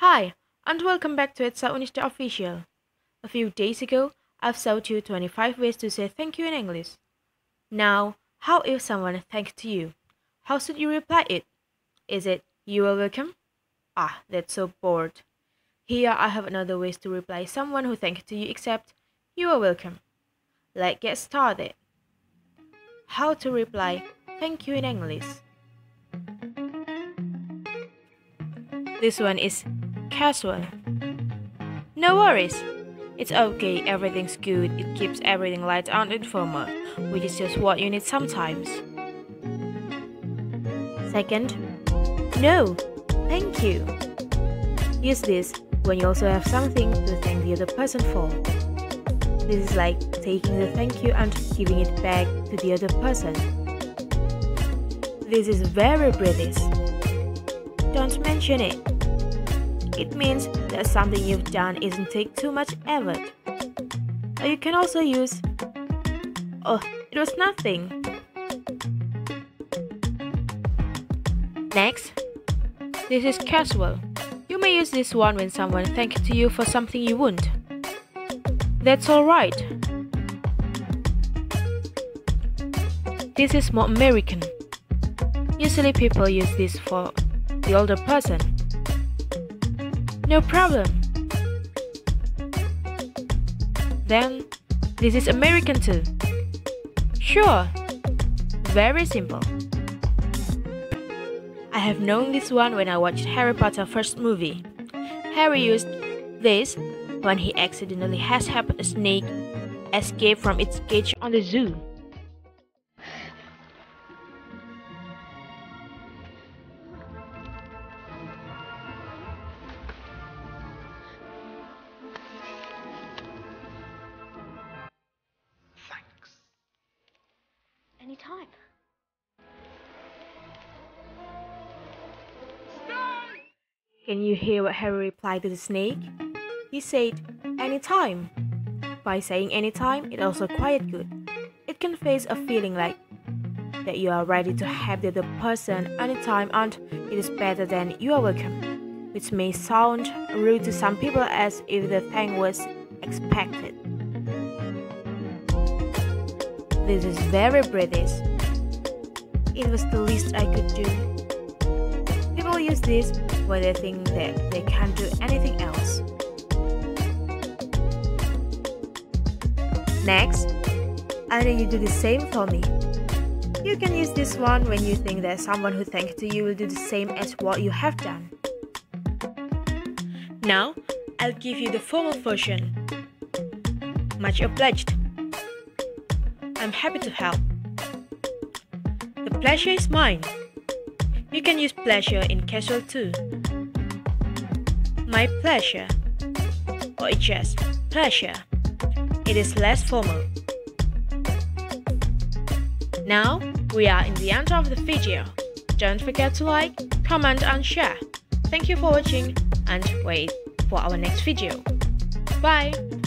Hi, and welcome back to It's Unista Official. A few days ago, I've showed you 25 ways to say thank you in English. Now, how if someone thanks you? How should you reply it? Is it you are welcome? Ah, that's so bored. Here I have another ways to reply someone who thanks you except you are welcome. Let's get started. How to reply thank you in English. This one is casual. No worries. It's okay, everything's good. It keeps everything light and informal, which is just what you need sometimes. Second, no, thank you. Use this when you also have something to thank the other person for. This is like taking the thank you and giving it back to the other person. This is very British. Don't mention it. It means that something you've done isn't take too much effort. Or you can also use, oh, it was nothing. Next, this is casual. You may use this one when someone thanks you for something you won't. That's alright. This is more American. Usually people use this for the older person. No problem. Then, this is American too. Sure. Very simple. I have known this one when I watched Harry Potter first movie. Harry used this when he accidentally has helped a snake escape from its cage on the zoo. Anytime. Can you hear what Harry replied to the snake? He said, anytime. By saying anytime, it's also quite good. It conveys a feeling like that you are ready to help the other person anytime and it is better than you are welcome, which may sound rude to some people as if the thank was expected. This is very British. It was the least I could do. People use this when they think that they can't do anything else. Next, I need you to do the same for me. You can use this one when you think that someone who thanks you will do the same as what you have done. Now, I'll give you the formal version. Much obliged. I'm happy to help. The pleasure is mine. You can use pleasure in casual too. My pleasure. Or it's just pleasure. It is less formal. Now, we are in the end of the video. Don't forget to like, comment and share. Thank you for watching and wait for our next video. Bye!